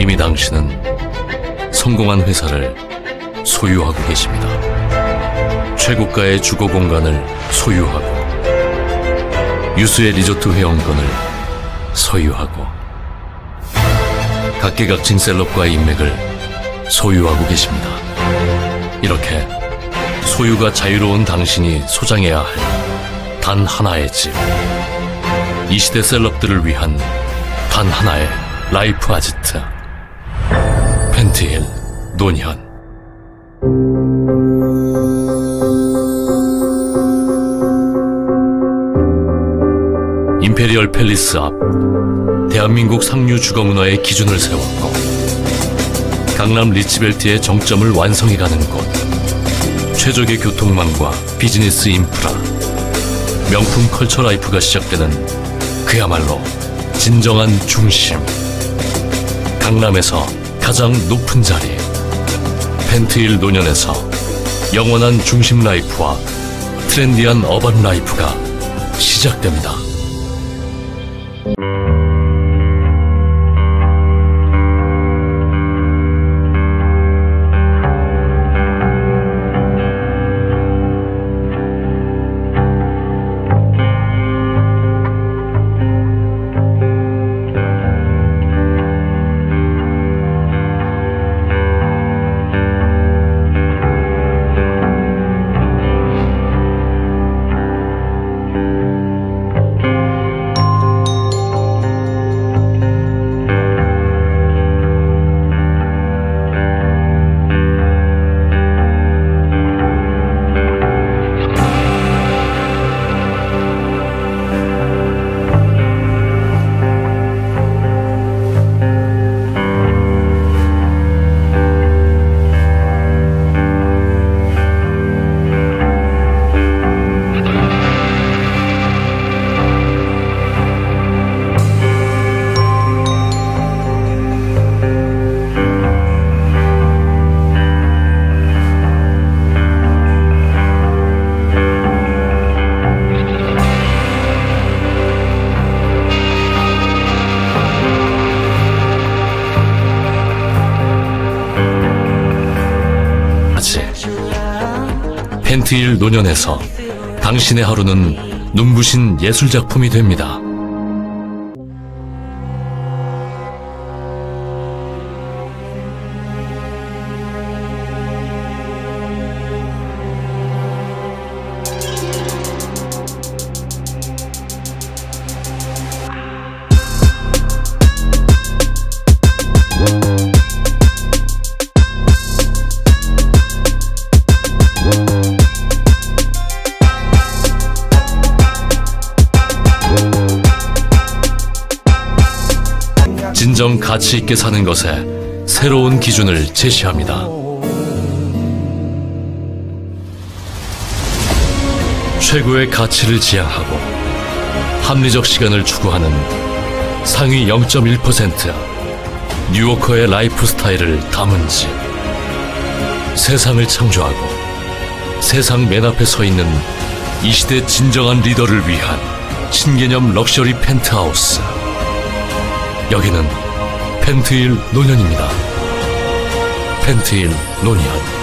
이미 당신은 성공한 회사를 소유하고 계십니다. 최고가의 주거 공간을 소유하고 유수의 리조트 회원권을 소유하고 각계각층 셀럽과의 인맥을 소유하고 계십니다. 이렇게 소유가 자유로운 당신이 소장해야 할 단 하나의 집, 이 시대 셀럽들을 위한 단 하나의 라이프 아지트, 펜트힐 논현. 임페리얼 팰리스 앞, 대한민국 상류 주거 문화의 기준을 세웠고 강남 리치벨트의 정점을 완성해가는 곳, 최적의 교통망과 비즈니스 인프라, 명품 컬처 라이프가 시작되는 그야말로 진정한 중심, 강남에서 가장 높은 자리, 펜트힐 논현에서 영원한 중심 라이프와 트렌디한 어반 라이프가 시작됩니다. 펜트힐 논현에서 당신의 하루는 눈부신 예술작품이 됩니다. 진정 가치 있게 사는 것에 새로운 기준을 제시합니다. 최고의 가치를 지향하고 합리적 시간을 추구하는 상위 0.1% 뉴워커의 라이프 스타일을 담은 집, 세상을 창조하고 세상 맨 앞에 서 있는 이 시대 진정한 리더를 위한 신개념 럭셔리 펜트하우스. 여기는 펜트힐 논현입니다. 펜트힐 논현.